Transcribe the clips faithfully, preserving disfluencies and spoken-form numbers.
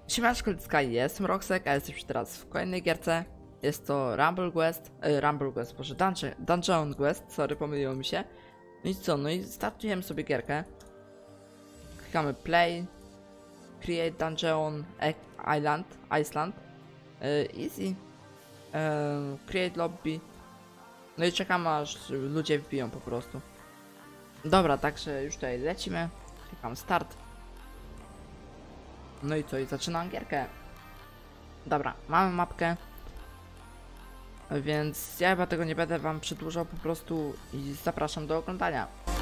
Siemaneczko, Sky, jestem Roxek, a jesteśmy teraz w kolejnej gierce. Jest to Rumble Quest, e, Rumble Quest, boże, Dungeon, Dungeon Quest, sorry, pomyliło mi się. No i co, no i startujemy sobie gierkę. Klikamy Play, Create Dungeon Island, Iceland, e, Easy, e, Create Lobby. No i czekamy, aż ludzie wbiją po prostu. Dobra, także już tutaj lecimy. Klikam Start. No i co, i zaczynam gierkę. Dobra, mamy mapkę. Więc ja chyba tego nie będę wam przedłużał po prostu i zapraszam do oglądania.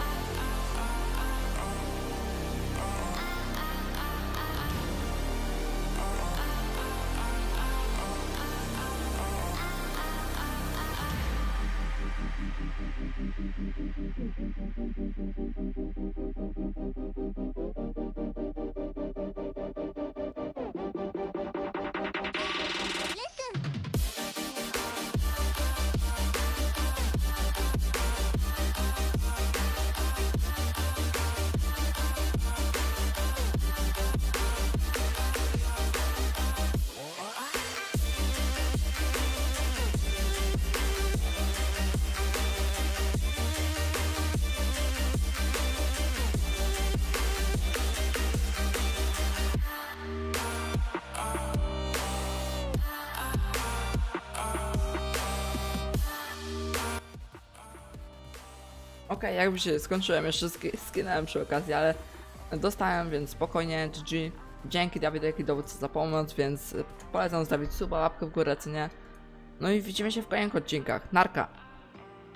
Okej, okay, jakby się skończyłem, jeszcze sk skinąłem przy okazji, ale dostałem, więc spokojnie, G G. Dzięki Dawidowi Dowódcy za pomoc, więc polecam zostawić suba, łapkę w górę, co nie. No i widzimy się w kolejnych odcinkach. Narka!